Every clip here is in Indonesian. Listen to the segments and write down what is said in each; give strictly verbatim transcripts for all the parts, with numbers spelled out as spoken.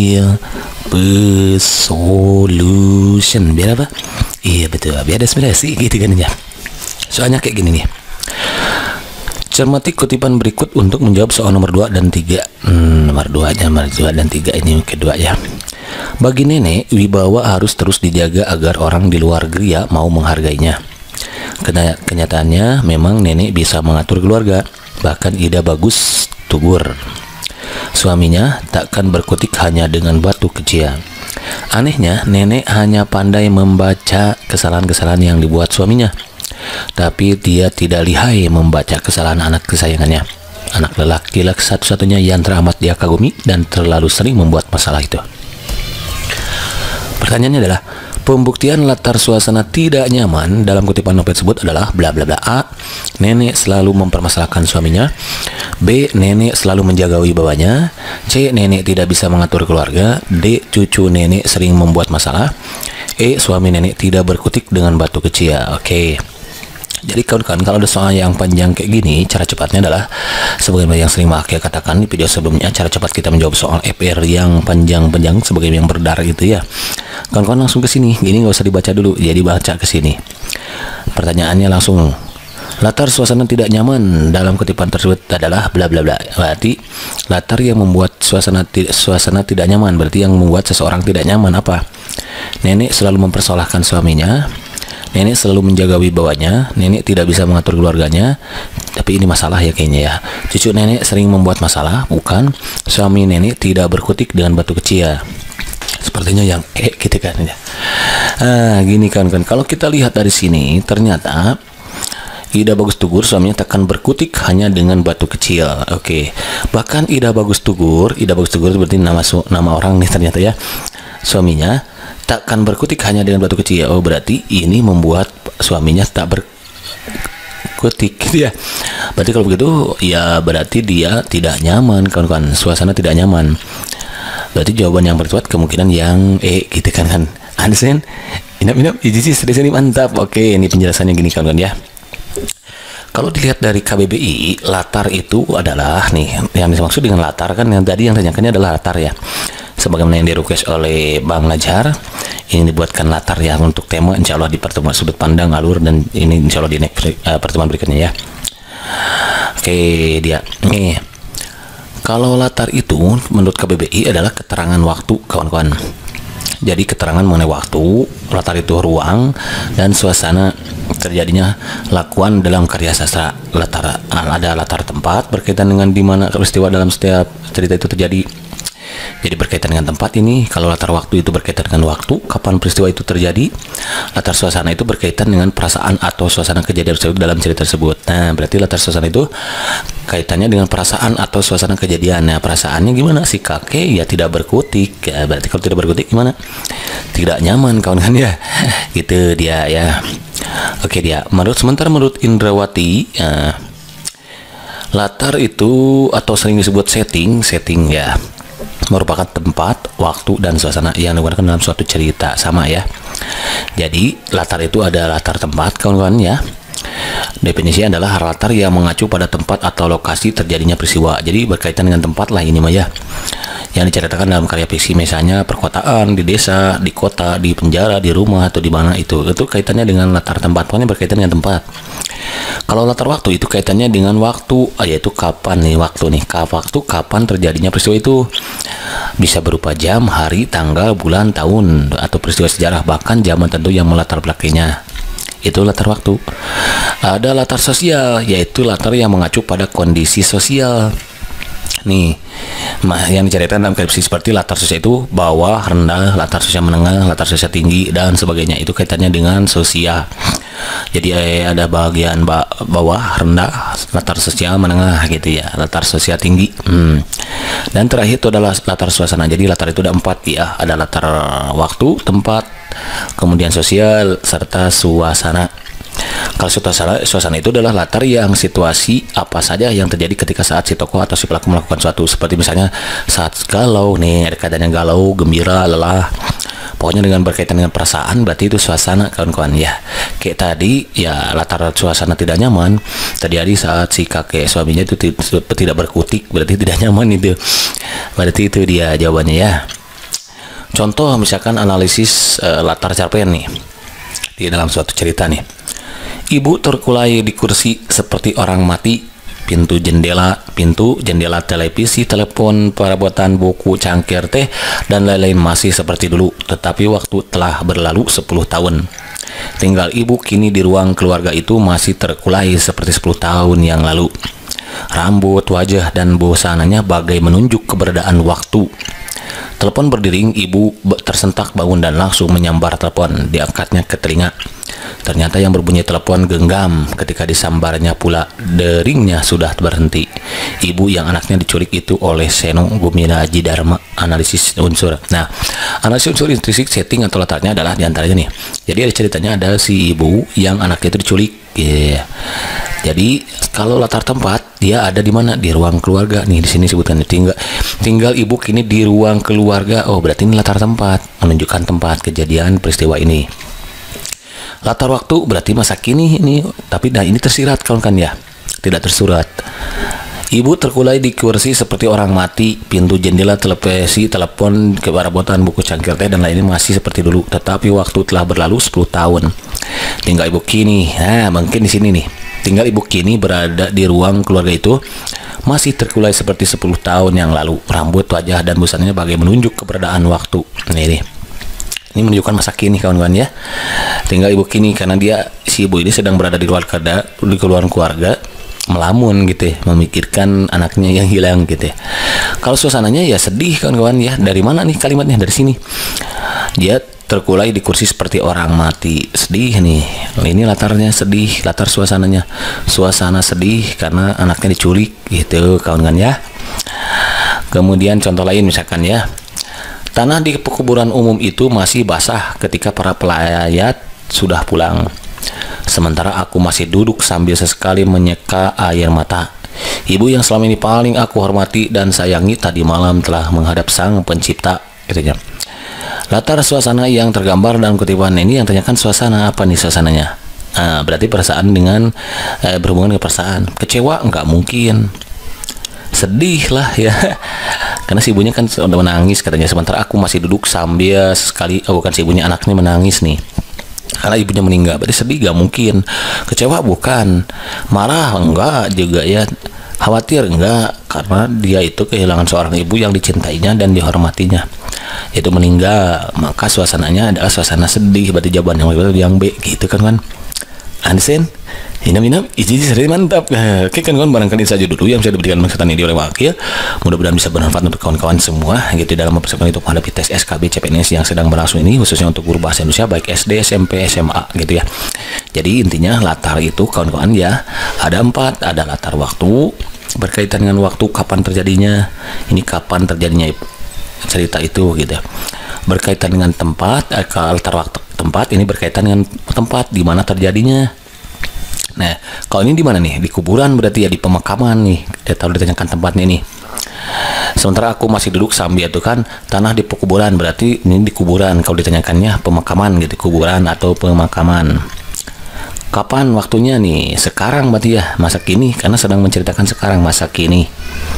solution. Biar apa? Iya betul, biar ada sih gitu kan ya. Soalnya kayak gini nih. Cermati kutipan berikut untuk menjawab soal nomor dua dan tiga. Hmm, nomor dua aja, nomor dua dan tiga ini kedua ya. Bagi nenek, wibawa harus terus dijaga agar orang di luar geria mau menghargainya. Kenyataannya memang nenek bisa mengatur keluarga. Bahkan Ida bagus tugur. Suaminya takkan berkutik hanya dengan batu kecil. Anehnya, nenek hanya pandai membaca kesalahan-kesalahan yang dibuat suaminya. Tapi dia tidak lihai membaca kesalahan anak kesayangannya. Anak lelaki satu-satunya yang teramat dia kagumi dan terlalu sering membuat masalah itu. Pertanyaannya adalah, pembuktian latar suasana tidak nyaman dalam kutipan novel tersebut adalah bla bla bla. A. Nenek selalu mempermasalahkan suaminya. B. Nenek selalu menjaga wibawanya. C. Nenek tidak bisa mengatur keluarga. D. Cucu nenek sering membuat masalah. E. Suami nenek tidak berkutik dengan batu kecil. Oke okay. Jadi kawan-kawan, kalau ada soal yang panjang kayak gini, cara cepatnya adalah sebagaimana yang sering Mak katakan di video sebelumnya, cara cepat kita menjawab soal F R yang panjang-panjang sebagai yang berdarah gitu ya. Kawan-kawan langsung ke sini, gini nggak usah dibaca dulu, jadi baca ke sini. Pertanyaannya langsung, latar suasana tidak nyaman dalam kutipan tersebut adalah bla bla bla. Berarti latar yang membuat suasana suasana tidak nyaman, berarti yang membuat seseorang tidak nyaman apa? Nenek selalu mempersalahkan suaminya. Nenek selalu menjaga wibawanya. Nenek tidak bisa mengatur keluarganya. Tapi ini masalah ya kayaknya ya. Cucu nenek sering membuat masalah. Bukan. Suami nenek tidak berkutik dengan batu kecil. Sepertinya yang eh gitu kan ya. Ah, gini kan kan. Kalau kita lihat dari sini, ternyata Ida Bagus Tugur suaminya takkan berkutik hanya dengan batu kecil. Oke. Okay. Bahkan Ida Bagus Tugur, Ida Bagus Tugur berarti nama nama orang nih ternyata ya. Suaminya takkan berkutik hanya dengan batu kecil. Oh, berarti ini membuat suaminya tak berkutik gitu ya. Berarti kalau begitu ya berarti dia tidak nyaman kawan-kawan, suasana tidak nyaman. Berarti jawaban yang bertuat kemungkinan yang E gitu kan kan. Understand? Inap-inap, ini serius ini mantap. Oke, ini penjelasannya gini kawan-kawan ya. Kalau dilihat dari K B B I, latar itu adalah nih, yang dimaksud dengan latar kan yang tadi yang tanyakannya adalah latar ya. Sebagaimana yang di request oleh Bang Lajar, ini dibuatkan latar ya untuk tema, insya Allah di pertemuan sudut pandang alur, dan ini insya Allah di next, uh, pertemuan berikutnya ya. Oke dia nih, kalau latar itu menurut K B B I adalah keterangan waktu kawan-kawan. Jadi keterangan mengenai waktu, latar itu ruang dan suasana terjadinya lakuan dalam karya sastra. Latar ada latar tempat berkaitan dengan di mana peristiwa dalam setiap cerita itu terjadi. Jadi berkaitan dengan tempat ini. Kalau latar waktu itu berkaitan dengan waktu, kapan peristiwa itu terjadi. Latar suasana itu berkaitan dengan perasaan atau suasana kejadian tersebut dalam cerita tersebut. Nah, berarti latar suasana itu kaitannya dengan perasaan atau suasana kejadian. Nah, perasaannya gimana? Si kakek ya tidak berkutik. Ya, berarti kalau tidak berkutik gimana? Tidak nyaman kawan-kawan ya. Gitu dia ya. Oke dia. Menurut sementara menurut Indrawati, ya, latar itu atau sering disebut setting, setting ya, merupakan tempat, waktu, dan suasana yang digunakan dalam suatu cerita. Sama ya. Jadi latar itu ada latar tempat kawan-kawan ya. Definisinya adalah latar yang mengacu pada tempat atau lokasi terjadinya peristiwa. Jadi berkaitan dengan tempat lah ini mah ya. Yang diceritakan dalam karya fiksi, misalnya perkotaan, di desa, di kota, di penjara, di rumah, atau di mana itu. Itu kaitannya dengan latar tempat, pokoknya berkaitan dengan tempat. Kalau latar waktu itu kaitannya dengan waktu, yaitu kapan nih waktu nih, waktu kapan terjadinya peristiwa itu. Bisa berupa jam, hari, tanggal, bulan, tahun, atau peristiwa sejarah, bahkan zaman tentu yang melatar belakangnya. Itu latar waktu. Ada latar sosial, yaitu latar yang mengacu pada kondisi sosial. Nih, yang diceritakan dalam skripsi seperti latar sosial itu bawah, rendah, latar sosial menengah, latar sosial tinggi, dan sebagainya. Itu kaitannya dengan sosial. Jadi eh, ada bagian ba bawah, rendah, latar sosial menengah gitu ya, latar sosial tinggi. Hmm. Dan terakhir itu adalah latar suasana. Jadi latar itu ada empat ya, ada latar waktu, tempat, kemudian sosial, serta suasana. Kalau suasana, suasana itu adalah latar yang situasi apa saja yang terjadi ketika saat si tokoh atau si pelaku melakukan suatu, seperti misalnya saat galau nih, ada katanya galau, gembira, lelah. Pokoknya dengan berkaitan dengan perasaan, berarti itu suasana kawan-kawan ya. Kayak tadi ya, latar suasana tidak nyaman terjadi saat si kakek suaminya itu tidak berkutik, berarti tidak nyaman itu. Berarti itu dia jawabannya ya. Contoh misalkan analisis uh, latar cerpen nih di dalam suatu cerita nih. Ibu terkulai di kursi seperti orang mati. Pintu jendela, pintu jendela televisi, telepon, perabotan, buku, cangkir teh, dan lain-lain masih seperti dulu. Tetapi waktu telah berlalu sepuluh tahun. Tinggal ibu kini di ruang keluarga itu masih terkulai seperti sepuluh tahun yang lalu. Rambut, wajah, dan busananya bagai menunjuk keberadaan waktu. Telepon berdering, ibu tersentak bangun dan langsung menyambar telepon. Diangkatnya ke telinga. Ternyata yang berbunyi telepon genggam. Ketika disambarnya pula, deringnya sudah berhenti. Ibu yang anaknya diculik itu oleh Seno Gumilaji Dharma. Analisis unsur. Nah, analisis unsur intrinsik setting atau latarnya adalah diantaranya nih. Jadi ada ceritanya ada si ibu yang anaknya itu diculik. Yeah. Jadi kalau latar tempat dia ada di mana? Di ruang keluarga nih, di sini sebutkan tinggal tinggal ibu kini di ruang keluarga. Oh, berarti ini latar tempat, menunjukkan tempat kejadian peristiwa ini. Latar waktu berarti masa kini ini, tapi nah ini tersirat kawan kan ya, tidak tersurat. Ibu terkulai di kursi seperti orang mati. Pintu jendela, televisi, telepon, perabotan, buku, cangkir teh, dan lainnya masih seperti dulu. Tetapi waktu telah berlalu sepuluh tahun. Tinggal ibu kini. Nah, mungkin di sini nih. Tinggal ibu kini berada di ruang keluarga itu masih terkulai seperti sepuluh tahun yang lalu. Rambut, wajah, dan busananya bagai menunjuk keberadaan waktu. Ini nih. Ini menunjukkan masa kini kawan-kawan ya. Tinggal ibu kini karena dia si ibu ini sedang berada di luar keluarga, di luar keluarga. Melamun gitu ya, memikirkan anaknya yang hilang gitu ya. Kalau suasananya ya sedih kawan-kawan ya. Dari mana nih kalimatnya? Dari sini. Dia terkulai di kursi seperti orang mati. Sedih nih. Ini latarnya sedih, latar suasananya. Suasana sedih karena anaknya diculik gitu kawan-kawan ya. Kemudian contoh lain misalkan ya. Tanah di pekuburan umum itu masih basah ketika para pelayat sudah pulang. Sementara aku masih duduk sambil sesekali menyeka air mata. Ibu yang selama ini paling aku hormati dan sayangi tadi malam telah menghadap Sang Pencipta, katanya. Latar suasana yang tergambar dalam kutipan ini yang tanyakan suasana apa nih suasananya? Nah, berarti perasaan dengan eh, berhubungan dengan perasaan. Kecewa nggak mungkin. Sedih lah ya. Karena si ibunya kan sudah menangis katanya. Sementara aku masih duduk sambil sekali, oh bukan si ibunya, anaknya menangis nih. Karena ibunya meninggal, berarti sedih gak mungkin. Kecewa bukan, marah enggak juga ya, khawatir enggak, karena dia itu kehilangan seorang ibu yang dicintainya dan dihormatinya. Itu meninggal, maka suasananya adalah suasana sedih. Berarti jawaban yang betul yang B gitu kan kan. Understand? Inam-inam, iji sering mantap. Oke kan kawan, barangkali saja dulu yang bisa diberikan maksatan ini oleh wakil. Mudah-mudahan bisa bermanfaat untuk kawan-kawan semua gitu dalam mempersiapkan untuk menghadapi tes S K B C P N S yang sedang berlangsung ini, khususnya untuk guru bahasa Indonesia baik S D, S M P, S M A gitu ya. Jadi intinya latar itu kawan-kawan ya ada empat. Ada latar waktu, berkaitan dengan waktu kapan terjadinya, ini kapan terjadinya cerita itu gitu. Berkaitan dengan tempat, eh, latar waktu tempat ini berkaitan dengan tempat di mana terjadinya. Nah, kalau ini di mana nih? Di kuburan berarti ya, di pemakaman nih. Dia tahu ditanyakan tempatnya nih. Sementara aku masih duduk sambil itu kan tanah di pekuburan, berarti ini di kuburan. Kalau ditanyakannya pemakaman gitu, kuburan atau pemakaman. Kapan waktunya nih? Sekarang berarti ya, masa kini, karena sedang menceritakan sekarang masa kini.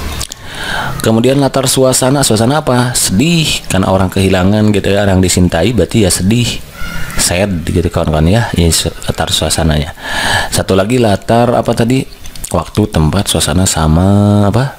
Kemudian latar suasana, suasana apa? Sedih karena orang kehilangan gitu ya, orang disintai, berarti ya sedih. Sad gitu kawan-kawan ya, ini latar suasananya. Satu lagi latar apa tadi? Waktu, tempat, suasana sama apa?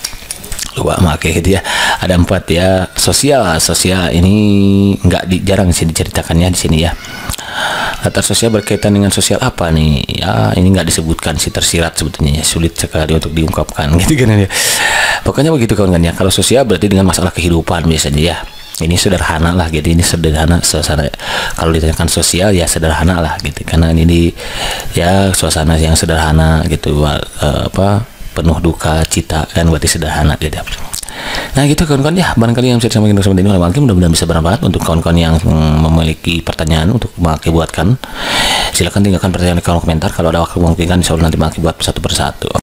Lupa make gitu ya. Ada empat ya. Sosial, sosial ini nggak di, jarang sih diceritakannya di sini ya. Latar sosial berkaitan dengan sosial apa nih? Ya ini nggak disebutkan sih, tersirat sebetulnya ya. Sulit sekali untuk diungkapkan gitu kan ya. Pokoknya begitu kawan-kawan ya. Kalau sosial berarti dengan masalah kehidupan biasanya ya. Ini sederhana lah gitu, ini sederhana suasana. Kalau ditanyakan sosial ya sederhana lah gitu, karena ini di, ya suasana yang sederhana gitu, uh, apa penuh duka cita kan, berarti sederhana gitu. Nah gitu kawan-kawan ya, barangkali yang bisa disampaikan sama ini oleh Maki mudah-mudahan bisa bermanfaat untuk kawan-kawan yang mm, memiliki pertanyaan untuk Maki buatkan. Silakan tinggalkan pertanyaan di kolom komentar. Kalau ada waktu memungkinkan insya Allah nanti Maki buat satu persatu.